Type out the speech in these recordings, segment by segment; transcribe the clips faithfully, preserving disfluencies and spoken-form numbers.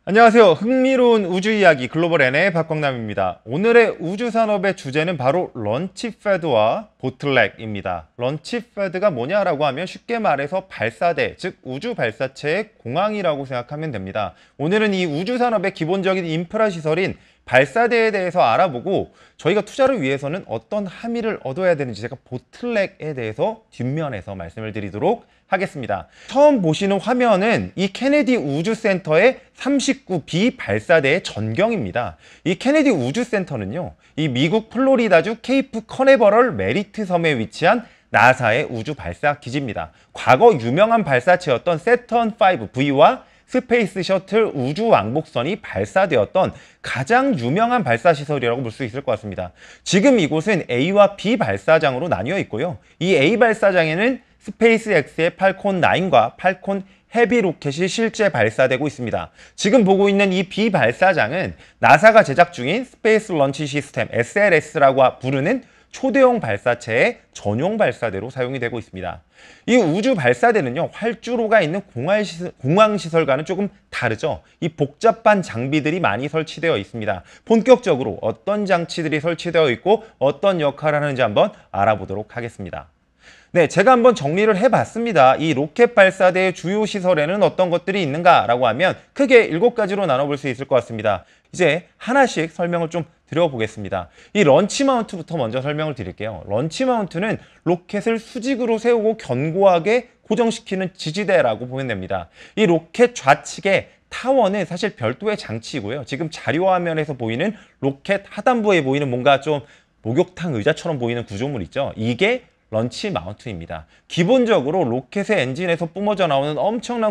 안녕하세요. 흥미로운 우주 이야기 글로벌 N의 박광남입니다. 오늘의 우주산업의 주제는 바로 런치패드와 보틀렉입니다. 런치패드가 뭐냐라고 하면 쉽게 말해서 발사대, 즉 우주 발사체의 공항이라고 생각하면 됩니다. 오늘은 이 우주산업의 기본적인 인프라 시설인 발사대에 대해서 알아보고 저희가 투자를 위해서는 어떤 함의를 얻어야 되는지 제가 보틀렉에 대해서 뒷면에서 말씀을 드리도록 하겠습니다. 처음 보시는 화면은 이 케네디 우주센터의 삼십구 비 발사대의 전경입니다. 이 케네디 우주센터는요, 이 미국 플로리다주 케이프 커네버럴 메리트 섬에 위치한 나사의 우주 발사 기지입니다. 과거 유명한 발사체였던 세턴 오 브이와 스페이스 셔틀 우주 왕복선이 발사되었던 가장 유명한 발사시설이라고 볼 수 있을 것 같습니다. 지금 이곳은 A와 B 발사장으로 나뉘어 있고요. 이 A 발사장에는 스페이스X의 팔콘 나인과 팔콘 헤비 로켓이 실제 발사되고 있습니다. 지금 보고 있는 이 B 발사장은 나사가 제작 중인 스페이스 런치 시스템 에스엘에스라고 부르는 초대형 발사체의 전용 발사대로 사용이 되고 있습니다. 이 우주 발사대는요, 활주로가 있는 공항시설과는 조금 다르죠. 이 복잡한 장비들이 많이 설치되어 있습니다. 본격적으로 어떤 장치들이 설치되어 있고 어떤 역할을 하는지 한번 알아보도록 하겠습니다. 네, 제가 한번 정리를 해봤습니다. 이 로켓 발사대의 주요 시설에는 어떤 것들이 있는가라고 하면 크게 일곱 가지로 나눠볼 수 있을 것 같습니다. 이제 하나씩 설명을 좀 드려보겠습니다. 이 런치 마운트부터 먼저 설명을 드릴게요. 런치 마운트는 로켓을 수직으로 세우고 견고하게 고정시키는 지지대라고 보면 됩니다. 이 로켓 좌측에 타워는 사실 별도의 장치이고요. 지금 자료 화면에서 보이는 로켓 하단부에 보이는 뭔가 좀 목욕탕 의자처럼 보이는 구조물 있죠. 이게 런치 마운트입니다. 기본적으로 로켓의 엔진에서 뿜어져 나오는 엄청난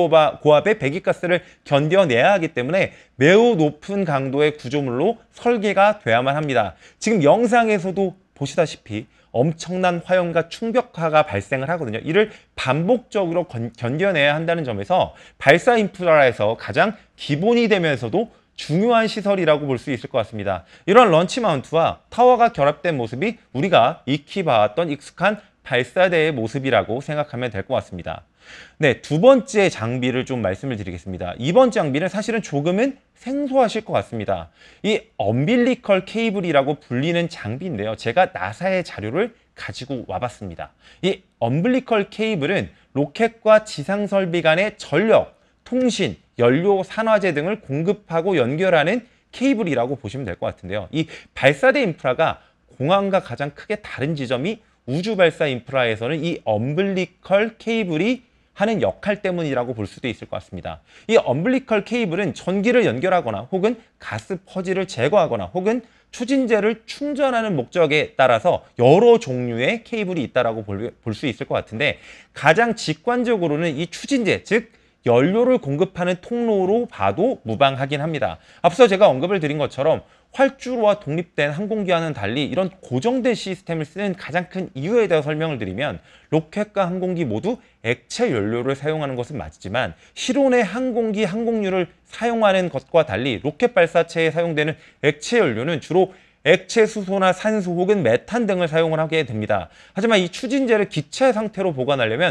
고온고압의 배기가스를 견뎌내야 하기 때문에 매우 높은 강도의 구조물로 설계가 돼야만 합니다. 지금 영상에서도 보시다시피 엄청난 화염과 충격파가 발생을 하거든요. 이를 반복적으로 견뎌내야 한다는 점에서 발사 인프라에서 가장 기본이 되면서도 중요한 시설이라고 볼 수 있을 것 같습니다. 이런 런치 마운트와 타워가 결합된 모습이 우리가 익히 봐왔던 익숙한 발사대의 모습이라고 생각하면 될 것 같습니다. 네, 두 번째 장비를 좀 말씀을 드리겠습니다. 이번 장비는 사실은 조금은 생소하실 것 같습니다. 이 엄빌리컬 케이블이라고 불리는 장비인데요. 제가 나사의 자료를 가지고 와봤습니다. 이 엄빌리컬 케이블은 로켓과 지상 설비 간의 전력, 통신, 연료, 산화제 등을 공급하고 연결하는 케이블이라고 보시면 될 것 같은데요. 이 발사대 인프라가 공항과 가장 크게 다른 지점이 우주 발사 인프라에서는 이 엄블리컬 케이블이 하는 역할 때문이라고 볼 수도 있을 것 같습니다. 이 엄블리컬 케이블은 전기를 연결하거나 혹은 가스 퍼지를 제거하거나 혹은 추진제를 충전하는 목적에 따라서 여러 종류의 케이블이 있다고 볼 수 있을 것 같은데, 가장 직관적으로는 이 추진제, 즉 연료를 공급하는 통로로 봐도 무방하긴 합니다. 앞서 제가 언급을 드린 것처럼 활주로와 독립된 항공기와는 달리 이런 고정된 시스템을 쓰는 가장 큰 이유에 대해 설명을 드리면, 로켓과 항공기 모두 액체 연료를 사용하는 것은 맞지만 실온의 항공기, 항공유를 사용하는 것과 달리 로켓 발사체에 사용되는 액체 연료는 주로 액체 수소나 산소 혹은 메탄 등을 사용을 하게 됩니다. 하지만 이 추진제를 기체 상태로 보관하려면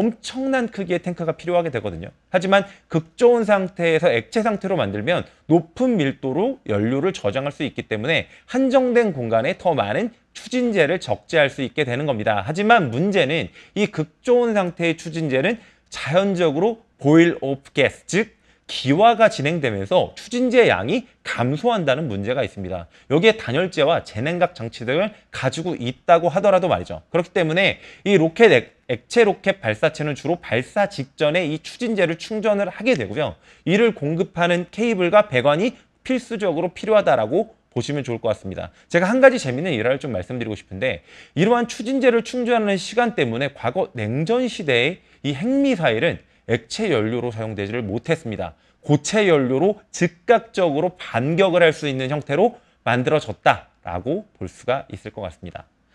엄청난 크기의 탱크가 필요하게 되거든요. 하지만 극저온 상태에서 액체 상태로 만들면 높은 밀도로 연료를 저장할 수 있기 때문에 한정된 공간에 더 많은 추진제를 적재할 수 있게 되는 겁니다. 하지만 문제는 이 극저온 상태의 추진제는 자연적으로 보일 오프 가스, 즉 기화가 진행되면서 추진제 양이 감소한다는 문제가 있습니다. 여기에 단열재와 재냉각 장치 등을 가지고 있다고 하더라도 말이죠. 그렇기 때문에 이 로켓 액, 액체 로켓 발사체는 주로 발사 직전에 이 추진제를 충전을 하게 되고요. 이를 공급하는 케이블과 배관이 필수적으로 필요하다라고 보시면 좋을 것 같습니다. 제가 한 가지 재밌는 일화를 좀 말씀드리고 싶은데, 이러한 추진제를 충전하는 시간 때문에 과거 냉전 시대의 이 핵미사일은 액체 연료로 사용되지를 못했습니다. 고체 연료로 즉각적으로 반격을 할 수 있는 형태로 만들어졌다라고 볼 수가 있을 것 같습니다.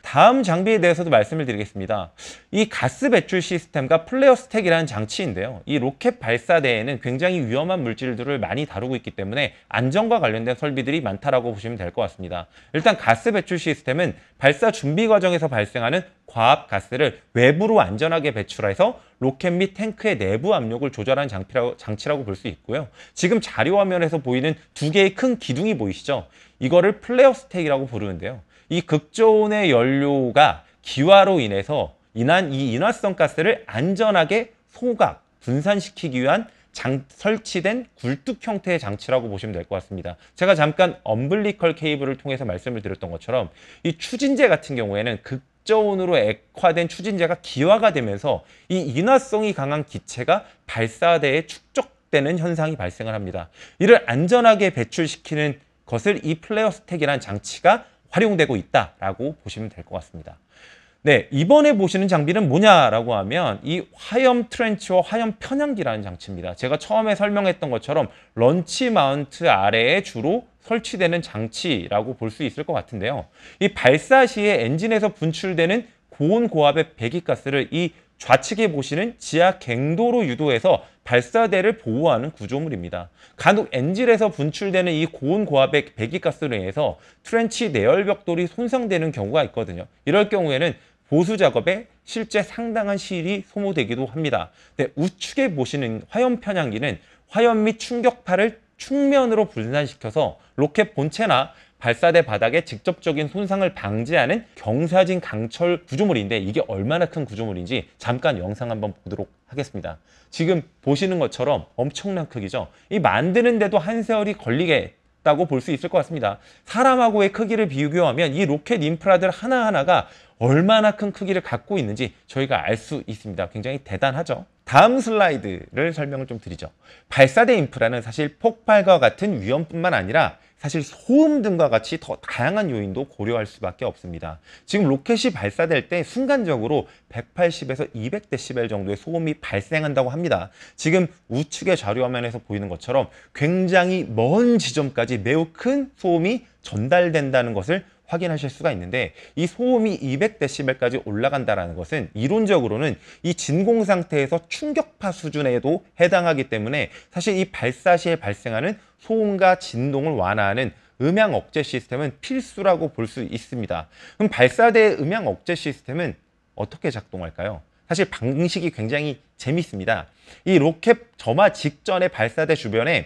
다음 장비에 대해서도 말씀을 드리겠습니다. 이 가스 배출 시스템과 플레어 스택이라는 장치인데요. 이 로켓 발사대에는 굉장히 위험한 물질들을 많이 다루고 있기 때문에 안전과 관련된 설비들이 많다라고 보시면 될 것 같습니다. 일단 가스 배출 시스템은 발사 준비 과정에서 발생하는 과압 가스를 외부로 안전하게 배출해서 로켓 및 탱크의 내부 압력을 조절하는 장치라고, 장치라고 볼 수 있고요. 지금 자료 화면에서 보이는 두 개의 큰 기둥이 보이시죠? 이거를 플레어 스택이라고 부르는데요. 이 극저온의 연료가 기화로 인해서 인한 이 인화성 가스를 안전하게 소각, 분산시키기 위한 장, 설치된 굴뚝 형태의 장치라고 보시면 될 것 같습니다. 제가 잠깐 엄블리컬 케이블을 통해서 말씀을 드렸던 것처럼 이 추진제 같은 경우에는 극저온으로 액화된 추진제가 기화가 되면서 이 인화성이 강한 기체가 발사대에 축적되는 현상이 발생을 합니다. 이를 안전하게 배출시키는 것을 이 플레어 스택이라는 장치가 활용되고 있다라고 보시면 될 것 같습니다. 네, 이번에 보시는 장비는 뭐냐라고 하면 이 화염 트렌치와 화염 편향기라는 장치입니다. 제가 처음에 설명했던 것처럼 런치 마운트 아래에 주로 설치되는 장치라고 볼 수 있을 것 같은데요. 이 발사 시에 엔진에서 분출되는 고온 고압의 배기가스를 이 좌측에 보시는 지하 갱도로 유도해서 발사대를 보호하는 구조물입니다. 간혹 엔진에서 분출되는 이 고온 고압의 배기가스로 인해서 트렌치 내열벽돌이 손상되는 경우가 있거든요. 이럴 경우에는 보수 작업에 실제 상당한 시일이 소모되기도 합니다. 네, 우측에 보시는 화염 편향기는 화염 및 충격파를 측면으로 분산시켜서 로켓 본체나 발사대 바닥에 직접적인 손상을 방지하는 경사진 강철 구조물인데 이게 얼마나 큰 구조물인지 잠깐 영상 한번 보도록 하겠습니다. 지금 보시는 것처럼 엄청난 크기죠. 이 만드는데도 한 세월이 걸리겠다고 볼 수 있을 것 같습니다. 사람하고의 크기를 비교하면 이 로켓 인프라들 하나하나가 얼마나 큰 크기를 갖고 있는지 저희가 알 수 있습니다. 굉장히 대단하죠. 다음 슬라이드를 설명을 좀 드리죠. 발사대 인프라는 사실 폭발과 같은 위험뿐만 아니라 사실 소음 등과 같이 더 다양한 요인도 고려할 수밖에 없습니다. 지금 로켓이 발사될 때 순간적으로 백팔십에서 이백 데시벨 정도의 소음이 발생한다고 합니다. 지금 우측의 자료 화면에서 보이는 것처럼 굉장히 먼 지점까지 매우 큰 소음이 전달된다는 것을 확인하실 수가 있는데 이 소음이 이백 데시벨까지 올라간다는 것은 이론적으로는 이 진공 상태에서 충격파 수준에도 해당하기 때문에 사실 이 발사 시에 발생하는 소음과 진동을 완화하는 음향 억제 시스템은 필수라고 볼 수 있습니다. 그럼 발사대의 음향 억제 시스템은 어떻게 작동할까요? 사실 방식이 굉장히 재밌습니다. 이 로켓 점화 직전에 발사대 주변에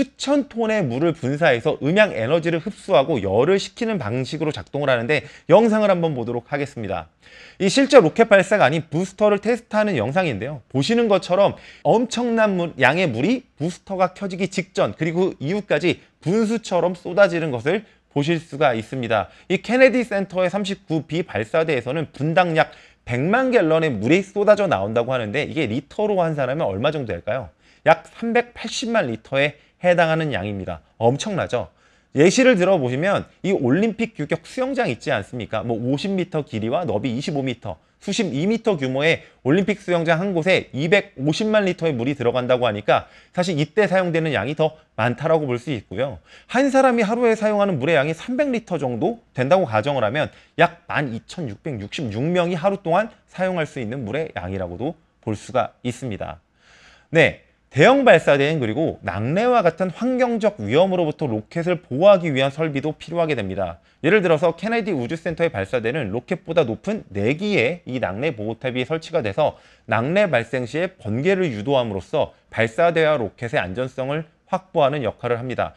수천 톤의 물을 분사해서 음향 에너지를 흡수하고 열을 식히는 방식으로 작동을 하는데 영상을 한번 보도록 하겠습니다. 이 실제 로켓 발사가 아닌 부스터를 테스트하는 영상인데요. 보시는 것처럼 엄청난 물, 양의 물이 부스터가 켜지기 직전 그리고 이후까지 분수처럼 쏟아지는 것을 보실 수가 있습니다. 이 케네디 센터의 삼십구 비 발사대에서는 분당 약 백만 갤런의 물이 쏟아져 나온다고 하는데 이게 리터로 환산하면 얼마 정도 될까요? 약 삼백팔십만 리터에 해당하는 양입니다. 엄청나죠? 예시를 들어보시면 이 올림픽 규격 수영장 있지 않습니까? 뭐 오십 미터 길이와 너비 이십오 미터, 수심 이 미터 규모의 올림픽 수영장 한 곳에 이백오십만 리터의 물이 들어간다고 하니까 사실 이때 사용되는 양이 더 많다라고 볼 수 있고요. 한 사람이 하루에 사용하는 물의 양이 삼백 리터 정도 된다고 가정을 하면 약 만 이천육백육십육 명이 하루 동안 사용할 수 있는 물의 양이라고도 볼 수가 있습니다. 네. 대형 발사대는 그리고 낙뢰와 같은 환경적 위험으로부터 로켓을 보호하기 위한 설비도 필요하게 됩니다. 예를 들어서 케네디 우주센터의 발사대는 로켓보다 높은 네 기의 이 낙뢰 보호탑이 설치가 돼서 낙뢰 발생 시에 번개를 유도함으로써 발사대와 로켓의 안전성을 확보하는 역할을 합니다.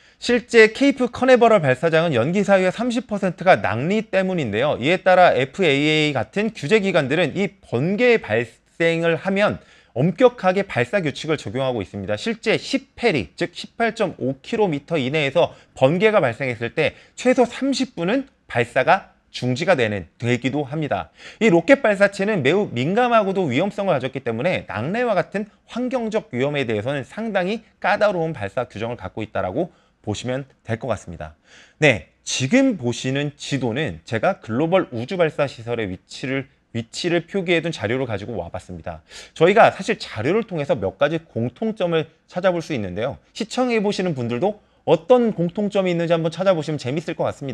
실제 케이프 커네버럴 발사장은 연기 사유의 삼십 퍼센트가 낙뢰 때문인데요. 이에 따라 에프에이에이 같은 규제기관들은 이 번개 발생을 하면 엄격하게 발사 규칙을 적용하고 있습니다. 실제 십 페리, 즉 십팔 점 오 킬로미터 이내에서 번개가 발생했을 때 최소 삼십 분은 발사가 중지가 되는, 되기도 합니다. 이 로켓 발사체는 매우 민감하고도 위험성을 가졌기 때문에 낙뢰와 같은 환경적 위험에 대해서는 상당히 까다로운 발사 규정을 갖고 있다고 보시면 될 것 같습니다. 네, 지금 보시는 지도는 제가 글로벌 우주 발사 시설의 위치를 위치를 표기해둔 자료를 가지고 와봤습니다. 저희가 사실 자료를 통해서 몇 가지 공통점을 찾아볼 수 있는데요. 시청해보시는 분들도 어떤 공통점이 있는지 한번 찾아보시면 재밌을 것 같습니다.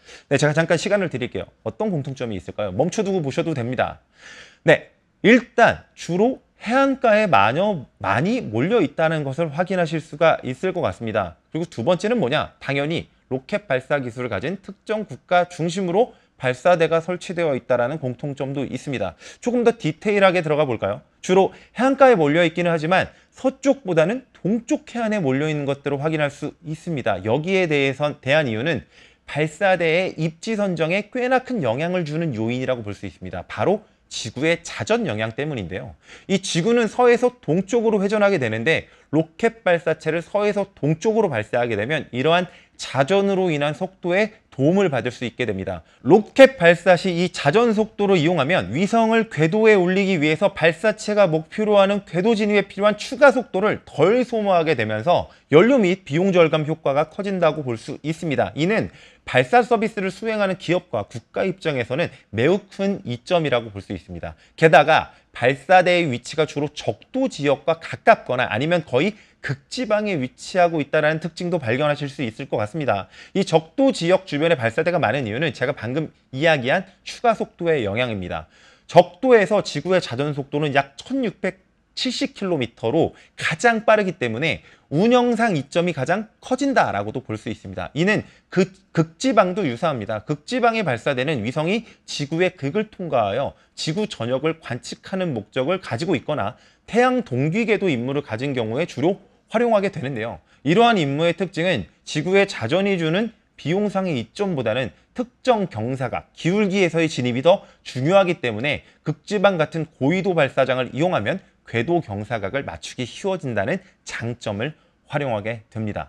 네, 제가 잠깐 시간을 드릴게요. 어떤 공통점이 있을까요? 멈춰두고 보셔도 됩니다. 네, 일단 주로 해안가에 마녀, 많이 몰려 있다는 것을 확인하실 수가 있을 것 같습니다. 그리고 두 번째는 뭐냐? 당연히 로켓 발사 기술을 가진 특정 국가 중심으로 발사대가 설치되어 있다는 공통점도 있습니다. 조금 더 디테일하게 들어가 볼까요? 주로 해안가에 몰려 있기는 하지만 서쪽보다는 동쪽 해안에 몰려 있는 것들을 확인할 수 있습니다. 여기에 대해서 대한 이유는 발사대의 입지 선정에 꽤나 큰 영향을 주는 요인이라고 볼 수 있습니다. 바로 지구의 자전 영향 때문인데요. 이 지구는 서에서 동쪽으로 회전하게 되는데 로켓 발사체를 서에서 동쪽으로 발사하게 되면 이러한 자전으로 인한 속도에 도움을 받을 수 있게 됩니다. 로켓 발사 시 이 자전 속도를 이용하면 위성을 궤도에 올리기 위해서 발사체가 목표로 하는 궤도 진입에 필요한 추가 속도를 덜 소모하게 되면서 연료 및 비용 절감 효과가 커진다고 볼 수 있습니다. 이는 발사 서비스를 수행하는 기업과 국가 입장에서는 매우 큰 이점이라고 볼 수 있습니다. 게다가 발사대의 위치가 주로 적도 지역과 가깝거나 아니면 거의 극지방에 위치하고 있다는 특징도 발견하실 수 있을 것 같습니다. 이 적도 지역 주변에 발사대가 많은 이유는 제가 방금 이야기한 추가 속도의 영향입니다. 적도에서 지구의 자전 속도는 약 천육백칠십 킬로미터로 가장 빠르기 때문에 운영상 이점이 가장 커진다라고도 볼 수 있습니다. 이는 그 극지방도 유사합니다. 극지방에 발사되는 위성이 지구의 극을 통과하여 지구 전역을 관측하는 목적을 가지고 있거나 태양 동기궤도 임무를 가진 경우에 주로 활용하게 되는데요. 이러한 임무의 특징은 지구의 자전이 주는 비용상의 이점보다는 특정 경사각, 기울기에서의 진입이 더 중요하기 때문에 극지방 같은 고위도 발사장을 이용하면 궤도 경사각을 맞추기 쉬워진다는 장점을 활용하게 됩니다.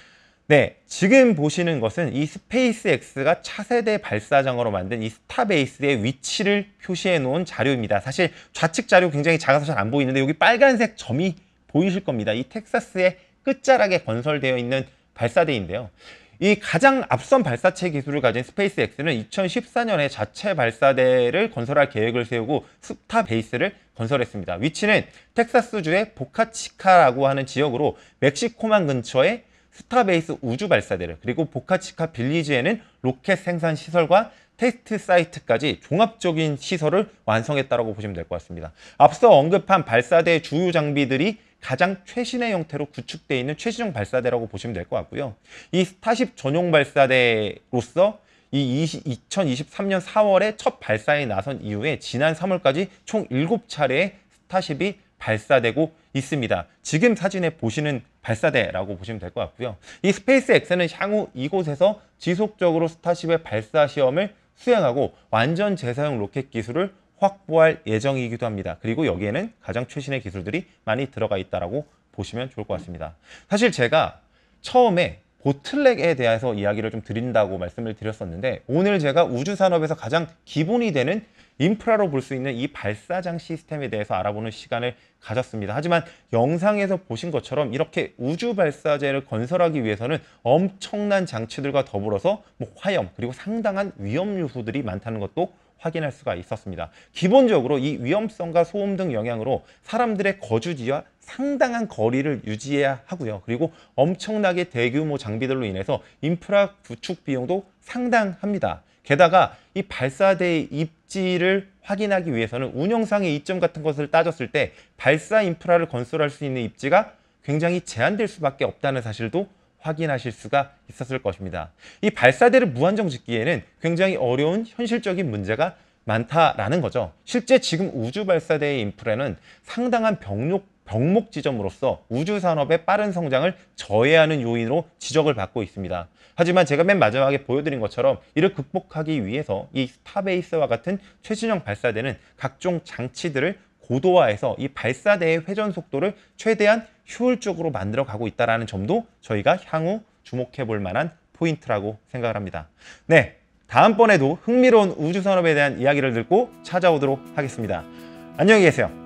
네, 지금 보시는 것은 이 스페이스X가 차세대 발사장으로 만든 이 스타베이스의 위치를 표시해 놓은 자료입니다. 사실 좌측 자료 굉장히 작아서 잘 안 보이는데 여기 빨간색 점이 보이실 겁니다. 이 텍사스의 끝자락에 건설되어 있는 발사대인데요. 이 가장 앞선 발사체 기술을 가진 스페이스X는 이천십사 년에 자체 발사대를 건설할 계획을 세우고 스타베이스를 건설했습니다. 위치는 텍사스주의 보카치카라고 하는 지역으로 멕시코만 근처에 스타베이스 우주 발사대를 그리고 보카치카 빌리지에는 로켓 생산 시설과 테스트 사이트까지 종합적인 시설을 완성했다고 보시면 될 것 같습니다. 앞서 언급한 발사대의 주요 장비들이 가장 최신의 형태로 구축되어 있는 최신형 발사대라고 보시면 될 것 같고요. 이 스타쉽 전용 발사대로서 이 이천이십삼 년 사월에 첫 발사에 나선 이후에 지난 삼월까지 총 일곱 차례의 스타쉽이 발사되고 있습니다. 지금 사진에 보시는 발사대라고 보시면 될 것 같고요. 이 스페이스X는 향후 이곳에서 지속적으로 스타쉽의 발사 시험을 수행하고 완전 재사용 로켓 기술을 확보할 예정이기도 합니다. 그리고 여기에는 가장 최신의 기술들이 많이 들어가 있다고 보시면 좋을 것 같습니다. 사실 제가 처음에 보틀렉에 대해서 이야기를 좀 드린다고 말씀을 드렸었는데 오늘 제가 우주산업에서 가장 기본이 되는 인프라로 볼 수 있는 이 발사장 시스템에 대해서 알아보는 시간을 가졌습니다. 하지만 영상에서 보신 것처럼 이렇게 우주 발사체를 건설하기 위해서는 엄청난 장치들과 더불어서 뭐 화염 그리고 상당한 위험 요소들이 많다는 것도 확인할 수가 있었습니다. 기본적으로 이 위험성과 소음 등 영향으로 사람들의 거주지와 상당한 거리를 유지해야 하고요. 그리고 엄청나게 대규모 장비들로 인해서 인프라 구축 비용도 상당합니다. 게다가 이 발사대의 입지를 확인하기 위해서는 운영상의 이점 같은 것을 따졌을 때 발사 인프라를 건설할 수 있는 입지가 굉장히 제한될 수밖에 없다는 사실도 확인하실 수가 있었을 것입니다. 이 발사대를 무한정 짓기에는 굉장히 어려운 현실적인 문제가 많다라는 거죠. 실제 지금 우주 발사대의 인프라는 상당한 병력, 병목 지점으로서 우주 산업의 빠른 성장을 저해하는 요인으로 지적을 받고 있습니다. 하지만 제가 맨 마지막에 보여드린 것처럼 이를 극복하기 위해서 이 스타베이스와 같은 최신형 발사대는 각종 장치들을 고도화해서 이 발사대의 회전 속도를 최대한 효율적으로 만들어 가고 있다는 점도 저희가 향후 주목해 볼 만한 포인트라고 생각을 합니다. 네, 다음번에도 흥미로운 우주산업에 대한 이야기를 듣고 찾아오도록 하겠습니다. 안녕히 계세요.